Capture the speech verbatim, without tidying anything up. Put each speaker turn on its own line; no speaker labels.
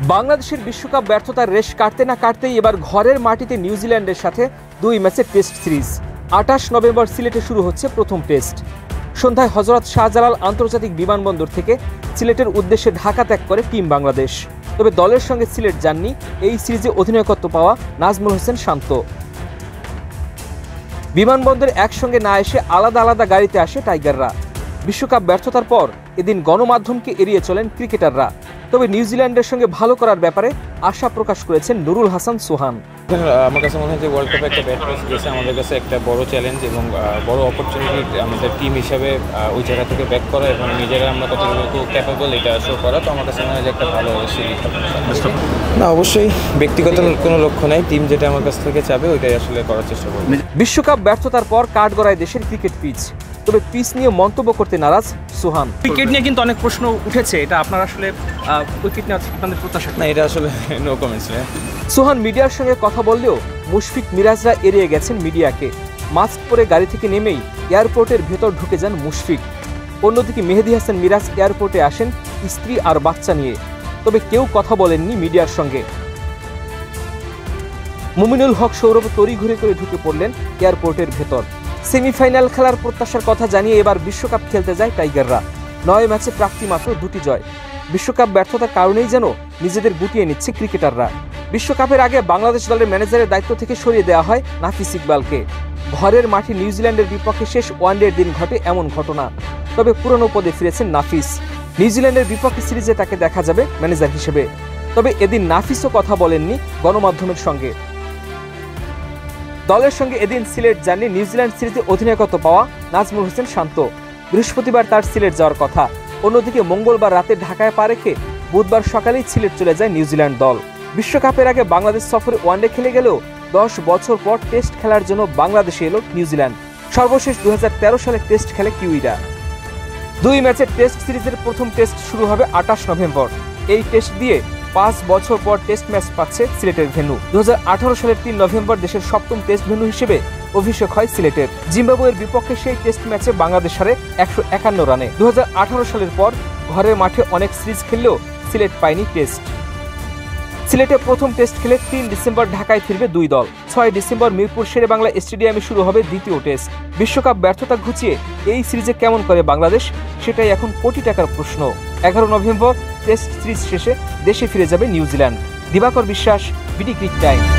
বাংলাদেশের বিশ্বকাপ ব্যর্থতার রেশ কাটতে না কাটতেই এবার ঘরের মাটিতে নিউজিল্যান্ডের সাথে দুই ম্যাচের টেস্ট সিরিজ। আঠাশ নভেম্বর সিলেটে শুরু হচ্ছে প্রথম টেস্ট। সন্ধ্যায় হযরত শাহজালাল আন্তর্জাতিক বিমানবন্দর থেকে সিলেটের উদ্দেশ্যে ঢাকা ত্যাগ করে টিম বাংলাদেশ। তবে দলের সঙ্গে সিলেট যাননি এই সিরিজে অধিনায়কত্ব পাওয়া নাজমুল হোসেন শান্ত। বিমানবন্দরে একসঙ্গে না এসে আলাদা আলাদা গাড়িতে আসে টাইগাররা। বিশ্বকাপ ব্যর্থতার পর এদিন গণমাধ্যমকে এড়িয়ে চলেন ক্রিকেটাররা। তবে নিউজিল্যান্ডের সঙ্গে ভালো করার ব্যাপারে আশা প্রকাশ করেছেন নুরুল হাসান সোহান।
আমার কাছে মনে হয় যে ওয়ার্ল্ড কাপে একটা ব্যাট ম্যাচ গেছে আমাদের কাছে একটা বড় চ্যালেঞ্জ এবং বড় অপরচুনিটি আমাদের টিম হিসাবে ওই জায়গা থেকে ব্যাক করা এবং নিজেরা আমরা কতটুকু ক্যাপেবল এটা শো করা। তো আমার কাছে মনে হয় যে একটা ভালো সিরিজ না, অবশ্যই ব্যক্তিগত কোনো লক্ষ্য নাই, টিম যেটা আমার কাছ থেকে চাবে ওইটাই আসলে করার চেষ্টা করব।
বিশ্বকাপ ব্যর্থতার পর কাঠগড়ায় দেশের ক্রিকেট পিচ, তবে পিচ নিয়ে মন্তব্য করতে নারাজ সোহান। ক্রিকেট নিয়ে কিন্তু অনেক প্রশ্ন উঠেছে, এটা আপনারা আসলে উইকেট নিয়ে আপনাদের প্রত্যাশা
না, এটা আসলে নো কমেন্টস।
সোহান মিডিয়ার সঙ্গে কথা বললেও মুশফিক মিরাজরা এড়িয়ে গেছেন মিডিয়াকে। মাস্ক পরে গাড়ি থেকে নেমেই এয়ারপোর্টের ভেতর ঢুকে যান মুশফিক। অন্যদিকে মেহেদী হাসান মিরাজ এয়ারপোর্টে আসেন স্ত্রী আর বাচ্চা নিয়ে, তবে কেউ কথা বলেননি মিডিয়ার সঙ্গে। মুমিনুল হক সৌরভ তড়িঘড়ি করে ঢুকে পড়লেন এয়ারপোর্টের ভেতর। সেমিফাইনাল খেলার প্রত্যাশার কথা জানিয়ে এবার বিশ্বকাপ খেলতে যায় টাইগাররা। নয় ম্যাচে প্রাপ্তি মাত্র দুটি জয়। বিশ্বকাপ ব্যর্থতার কারণেই যেন নিজেদের গুটিয়ে নিচ্ছে ক্রিকেটাররা। বিশ্বকাপের আগে বাংলাদেশ দলের ম্যানেজারের দায়িত্ব থেকে সরিয়ে দেওয়া হয় নাফিস ইকবালকে। ঘরের মাঠে নিউজিল্যান্ডের বিপক্ষে শেষ ওয়ানডের দিন ঘটে এমন ঘটনা। তবে পুরনো পদে ফিরেছেন নাফিস। নিউজিল্যান্ডের বিপক্ষে সিরিজে তাকে দেখা যাবে ম্যানেজার হিসেবে। তবে এদিন নাফিসও কথা বলেননি গণমাধ্যমের সঙ্গে। দলের সঙ্গে এদিন সিলেট যাননি নিউজিল্যান্ড সিরিজে অধিনায়কত্ব পাওয়া নাজমুল হোসেন শান্ত। বৃহস্পতিবার তার সিলেট যাওয়ার কথা। অন্যদিকে মঙ্গলবার রাতে ঢাকায় পা রেখে বুধবার সকালেই সিলেট চলে যায় নিউজিল্যান্ড দল। বিশ্বকাপের আগে বাংলাদেশ সফরে ওয়ানডে খেলে গেলেও দশ বছর পর টেস্ট খেলার জন্য বাংলাদেশে এলো নিউজিল্যান্ড। সর্বশেষ দু হাজার তেরো সালে টেস্ট খেলে কিউইরা। দুই ম্যাচের টেস্ট সিরিজের প্রথম টেস্ট শুরু হবে আঠাশ নভেম্বর। এই টেস্ট দিয়ে পাঁচ বছর পর টেস্ট ম্যাচ পাচ্ছে সিলেটের ভেন্যু। দু হাজার আঠারো সালের তিন নভেম্বর দেশের সপ্তম টেস্ট ভেন্যু হিসেবে অভিষেক হয় সিলেটের। জিম্বাবুয়ের বিপক্ষে সেই টেস্ট ম্যাচে বাংলাদেশ হারে একশো একান্ন রানে। দু হাজার আঠারো সালের পর ঘরের মাঠে অনেক সিরিজ খেললেও সিলেট পায়নি টেস্ট। সিলেটে প্রথম টেস্ট খেলে তিন ডিসেম্বর ঢাকায় ফিরবে দুই দল। ছয় ডিসেম্বর মিরপুর শেরে বাংলা স্টেডিয়ামে শুরু হবে দ্বিতীয় টেস্ট। বিশ্বকাপ ব্যর্থতা ঘুচিয়ে এই সিরিজে কেমন করে বাংলাদেশ, সেটাই এখন কোটি টাকার প্রশ্ন। এগারো নভেম্বর টেস্ট সিরিজ শেষে দেশে ফিরে যাবে নিউজিল্যান্ড। দিবাকর বিশ্বাস, বিডি ক্রিক টাইম।